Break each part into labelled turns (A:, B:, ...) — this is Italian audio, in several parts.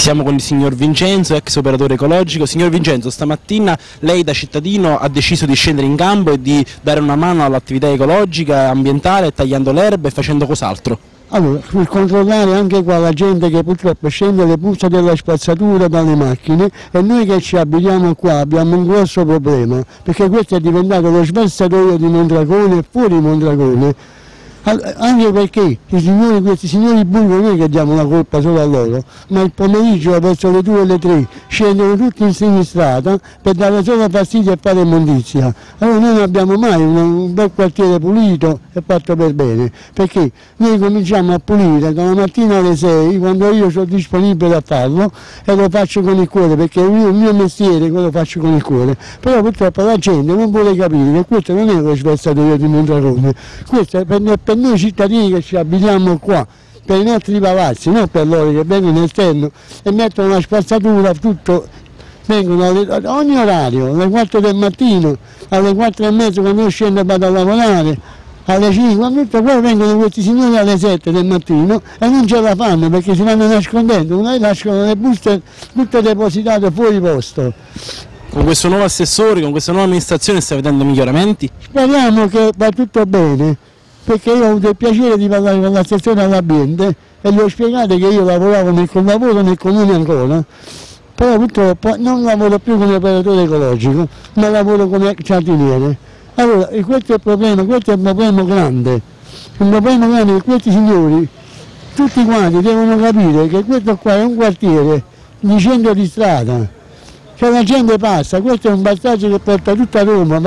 A: Siamo con il signor Vincenzo, ex operatore ecologico. Signor Vincenzo, stamattina lei da cittadino ha deciso di scendere in campo e di dare una mano all'attività ecologica, ambientale, tagliando l'erba e facendo cos'altro?
B: Allora, per controllare anche qua la gente che purtroppo scende le puzze della spazzatura dalle macchine, e noi che ci abitiamo qua abbiamo un grosso problema, perché questo è diventato lo sversatoio di Mondragone e fuori Mondragone. Anche perché questi signori bulli non è che diamo la colpa solo a loro, ma il pomeriggio verso le 2 e le 3 scendono tutti in sinistrata per dare solo fastidio e fare immondizia. Allora noi non abbiamo mai un bel quartiere pulito e fatto per bene, perché noi cominciamo a pulire dalla mattina alle 6 quando io sono disponibile a farlo e lo faccio con il cuore, perché il mio mestiere lo faccio con il cuore. Però purtroppo la gente non vuole capire che questo non è lo sversatoio di Mondragone, questo è per noi cittadini che ci abitiamo qua, per i nostri palazzi, non per loro che vengono all'esterno e mettono la spazzatura, tutto, vengono ad ogni orario, alle 4 del mattino, alle 4 e mezza quando io scendo e vado a lavorare, alle 5, tutto poi vengono questi signori alle 7 del mattino e non ce la fanno perché si vanno nascondendo, noi lasciano le buste tutte depositate fuori posto.
A: Con questo nuovo assessore, con questa nuova amministrazione stai vedendo miglioramenti?
B: Speriamo che va tutto bene, perché io ho avuto il piacere di parlare con l'assessore all'ambiente e gli ho spiegato che io lavoravo nel comune ancora, però purtroppo non lavoro più come operatore ecologico, ma lavoro come giardiniere. Allora, questo è un problema grande, che questi signori, tutti quanti devono capire che questo qua è un quartiere di centro di strada, cioè la gente passa, questo è un passaggio che porta tutta Roma,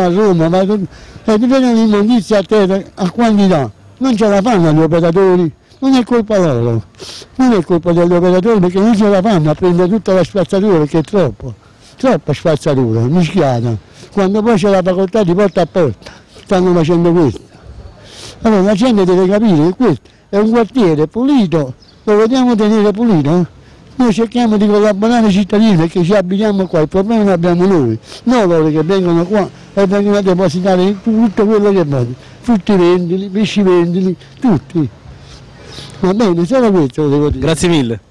B: e vedono l'immondizia a terra a quantità, non ce la fanno gli operatori, non è colpa loro, non è colpa degli operatori perché non ce la fanno a prendere tutta la spazzatura perché è troppa spazzatura, mischiata, quando poi c'è la facoltà di porta a porta, stanno facendo questo. Allora la gente deve capire che questo è un quartiere pulito, lo vogliamo tenere pulito? Noi cerchiamo di collaborare ai cittadini perché ci abitiamo qua, il problema lo abbiamo noi, non loro che vengono qua e vengono a depositare tutto quello che vogliono, frutti vendili, pesci vendili, tutti. Va bene, solo questo lo devo dire.
A: Grazie mille.